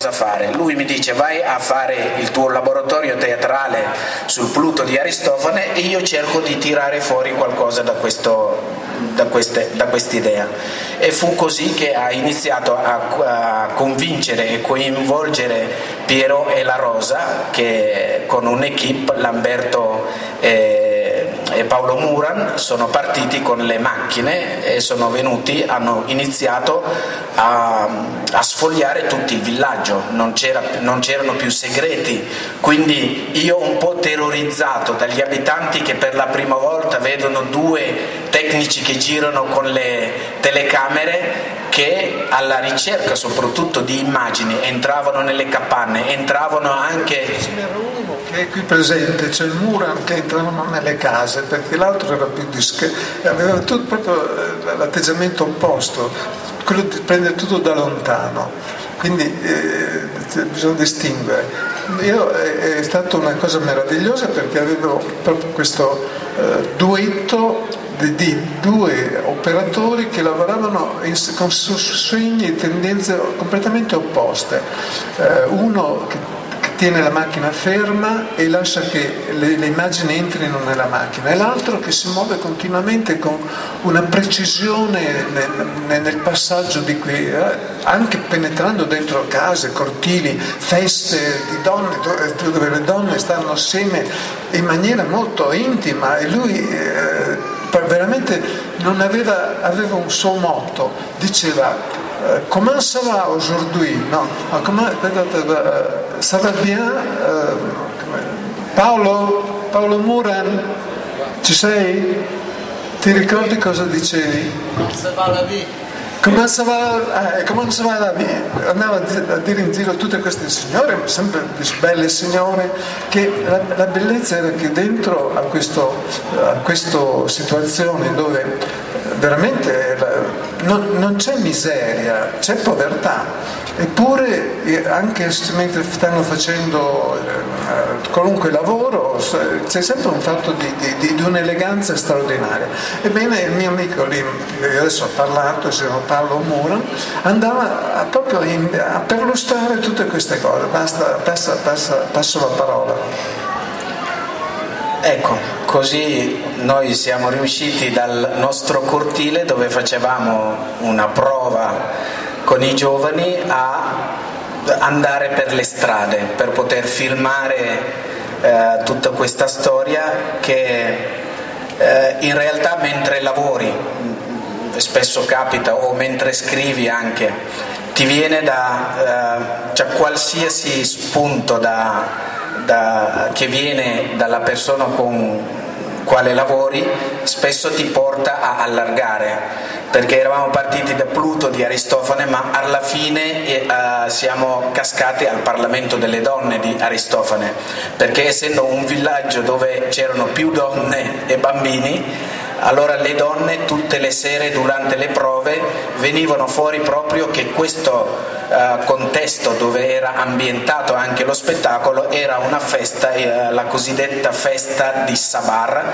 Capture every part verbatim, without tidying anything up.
fare. Lui mi dice: vai a fare il tuo laboratorio teatrale sul Pluto di Aristofane, e io cerco di tirare fuori qualcosa da questo, da queste, da quest'idea. E fu così che ha iniziato a, a convincere e coinvolgere Piero e la Rosa, che con un'equipe, Lamberto e e Paolo Muran, sono partiti con le macchine e sono venuti, hanno iniziato a, a sfogliare tutto il villaggio, non, c'era, non c'erano più segreti, quindi io, un po' terrorizzato dagli abitanti che per la prima volta vedono due tecnici che girano con le telecamere, che alla ricerca soprattutto di immagini entravano nelle capanne, entravano anche... Ce n'era uno che è qui presente, c'è il Muran, che entravano nelle case, perché l'altro era più discreto, aveva tutto proprio l'atteggiamento opposto, quello di prendere tutto da lontano, quindi eh, bisogna distinguere. Io, è, è stata una cosa meravigliosa, perché avevo proprio questo eh, duetto di, di due operatori che lavoravano in, con sogni e tendenze completamente opposte. Eh, uno che, che tiene la macchina ferma e lascia che le, le immagini entrino nella macchina, e l'altro che si muove continuamente con una precisione nel, nel passaggio di qui, eh, anche penetrando dentro case, cortili, feste di donne dove le donne stanno assieme in maniera molto intima, e lui eh, veramente non aveva, aveva un suo motto, diceva euh, comment ça va aujourd'hui? No, comment, uh, ça va bien? Uh, Paolo? Paolo Muran? Ci sei? Ti ricordi cosa dicevi? Come ça va, eh, come ça va la vita? Andava a dire in giro tutte queste signore, sempre belle signore, che la, la bellezza era che dentro a, questo, a questa situazione dove veramente la, non, non c'è miseria, c'è povertà, eppure anche mentre stanno facendo eh, qualunque lavoro c'è sempre un fatto di, di, di un'eleganza straordinaria. Ebbene, il mio amico lì, adesso ha parlato, si chiama Paolo Muran, andava a, proprio in, a perlustrare tutte queste cose. Basta, passa, passa, passo la parola. Ecco, così noi siamo riusciti dal nostro cortile, dove facevamo una prova con i giovani, a andare per le strade per poter filmare eh, tutta questa storia che eh, in realtà mentre lavori, spesso capita, o mentre scrivi anche, ti viene da eh, cioè qualsiasi spunto da, da, che viene dalla persona con quale lavori spesso ti porta a allargare, perché eravamo partiti da Pluto di Aristofane, ma alla fine eh, siamo cascati al Parlamento delle donne di Aristofane, perché essendo un villaggio dove c'erano più donne e bambini, allora le donne tutte le sere durante le prove venivano fuori proprio che questo Uh, contesto dove era ambientato anche lo spettacolo era una festa, uh, la cosiddetta festa di Sabar,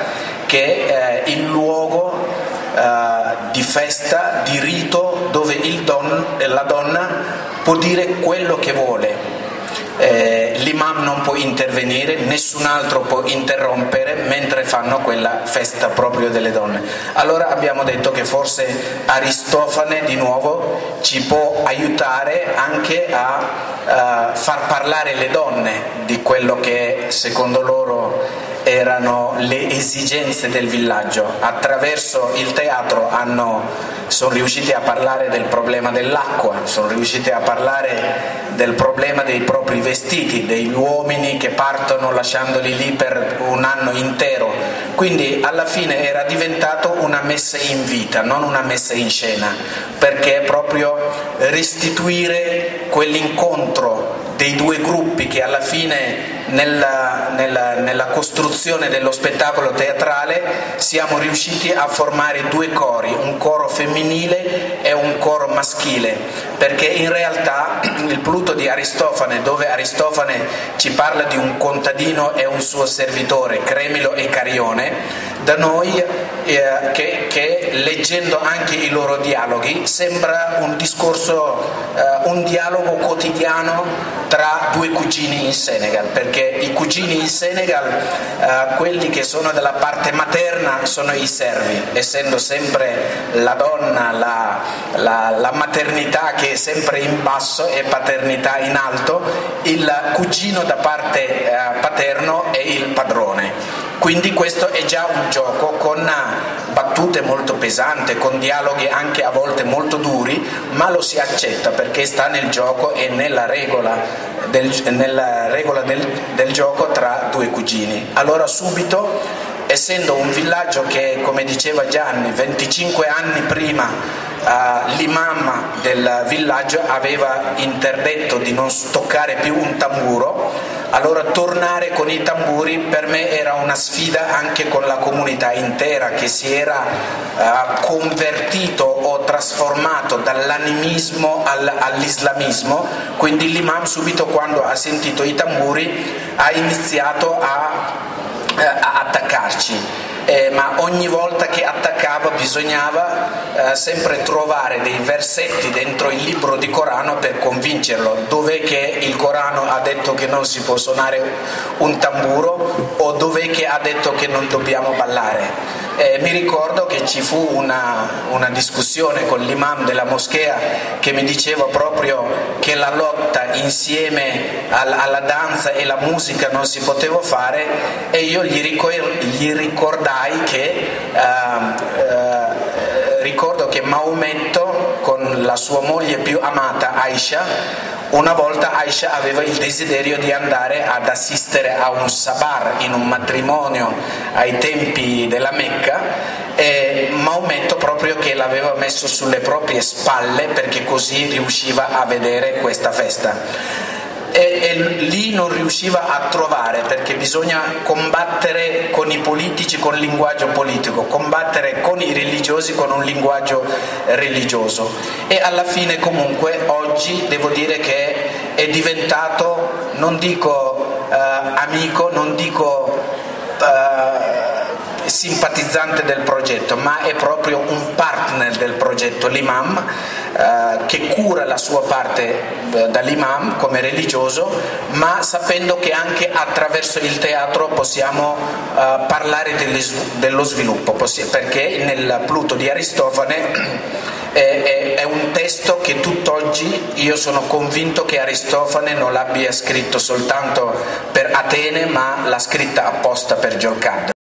che è uh, il luogo uh, di festa, di rito, dove il don, la donna può dire quello che vuole. Eh, l'imam non può intervenire, nessun altro può interrompere mentre fanno quella festa proprio delle donne. Allora abbiamo detto che forse Aristofane di nuovo ci può aiutare anche a uh, far parlare le donne di quello che secondo loro erano le esigenze del villaggio. Attraverso il teatro hanno, sono riusciti a parlare del problema dell'acqua, sono riusciti a parlare del problema dei propri vestiti, degli uomini che partono lasciandoli lì per un anno intero. Quindi alla fine era diventato una messa in vita, non una messa in scena, perché proprio restituire quell'incontro dei due gruppi che alla fine nella, nella, nella costruzione dello spettacolo teatrale siamo riusciti a formare due cori, un coro femminile e un coro maschile, perché in realtà il Pluto di Aristofane, dove Aristofane ci parla di un contadino e un suo servitore, Cremilo e Carione, da noi eh, che, che leggendo anche i loro dialoghi sembra un discorso, eh, un dialogo quotidiano tra due cugini in Senegal, perché i cugini in Senegal, eh, quelli che sono della parte materna, sono i servi, essendo sempre la donna, la, la, la maternità che è sempre in basso e paternità in alto, il cugino da parte eh, paterno è il padrone. Quindi questo è già un gioco con battute molto pesanti, con dialoghi anche a volte molto duri, ma lo si accetta perché sta nel gioco e nella regola del, nella regola del, del gioco tra due cugini. Allora subito, essendo un villaggio che, come diceva Gianni, venticinque anni prima Uh, l'imam del villaggio aveva interdetto di non toccare più un tamburo, allora tornare con i tamburi per me era una sfida anche con la comunità intera che si era uh, convertito o trasformato dall'animismo all- all'islamismo, quindi l'imam subito quando ha sentito i tamburi ha iniziato a, uh, a attaccarci. Eh, ma ogni volta che attaccava bisognava eh, sempre trovare dei versetti dentro il libro di Corano per convincerlo. Dov'è che il Corano ha detto che non si può suonare un tamburo, o dov'è che ha detto che non dobbiamo ballare? Eh, mi ricordo che ci fu una, una discussione con l'imam della moschea che mi diceva proprio che la lotta insieme al, alla danza e la musica non si poteva fare, e io gli, ricor- gli ricordai che uh, uh, ricordo che Maometto con la sua moglie più amata Aisha, una volta Aisha aveva il desiderio di andare ad assistere a un sabar in un matrimonio ai tempi della Mecca, e Maometto proprio che l'aveva messo sulle proprie spalle perché così riusciva a vedere questa festa. E, e lì non riusciva a trovare, perché bisogna combattere con i politici con linguaggio politico, combattere con i religiosi con un linguaggio religioso, e alla fine comunque oggi devo dire che è diventato, non dico uh, amico, non dico uh, simpatizzante del progetto, ma è proprio un partner del progetto, l'imam, eh, che cura la sua parte eh, dall'imam come religioso, ma sapendo che anche attraverso il teatro possiamo eh, parlare delle, dello sviluppo, perché nel Pluto di Aristofane è, è, è un testo che tutt'oggi io sono convinto che Aristofane non l'abbia scritto soltanto per Atene, ma l'ha scritta apposta per Giorcadde.